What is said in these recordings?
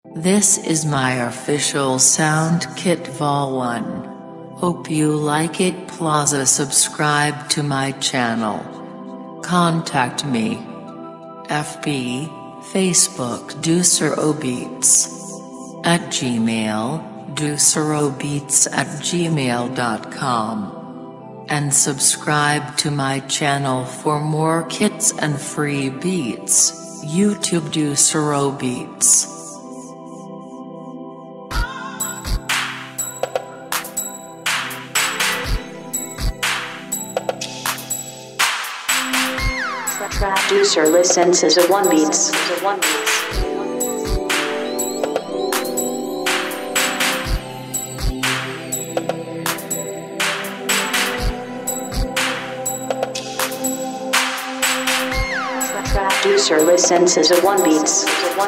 This is my official sound kit Vol 1. Hope you like it. Plaza. Subscribe to my channel. Contact me. FB, Facebook DuceroBeats. At Gmail, DuceroBeats@gmail.com. And subscribe to my channel for more kits and free beats. YouTube DuceroBeats. Producer licenses of One Beats. Producer licenses of One Beats.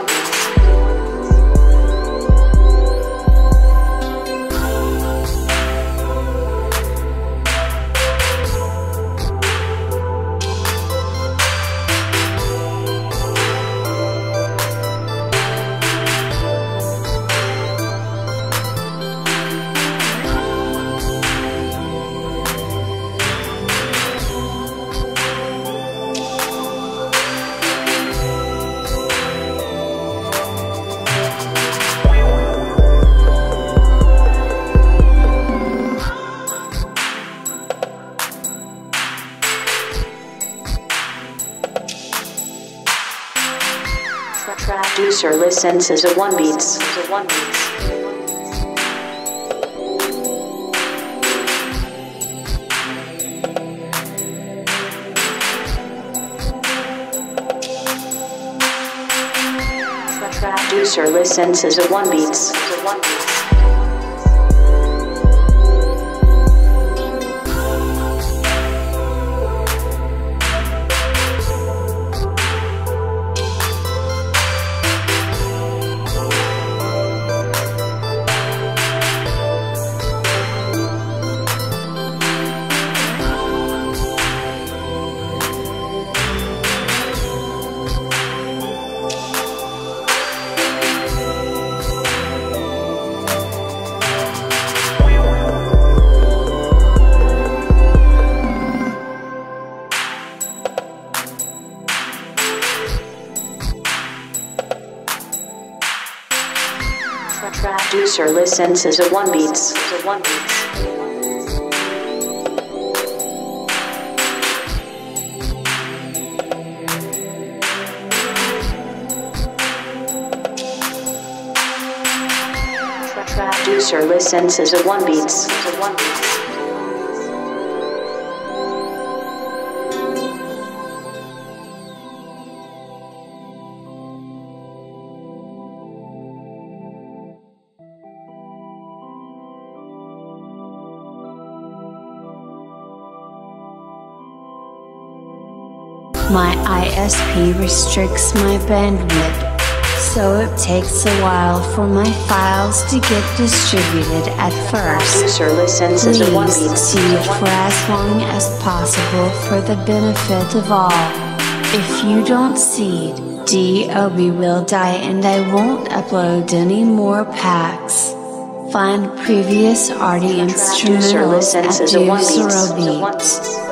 Producer licenses of One Beats. Producer licenses of One Beats. Producer licenses of One Beats. Producer licenses of One Beats. My ISP restricts my bandwidth, so it takes a while for my files to get distributed at first. Licenses of One Please Beats. cede for as long as possible for the benefit of all. If you don't cede, DOB will die and I won't upload any more packs. Find previous arty instrumentals at licenses of One Beats. DuceroBeats.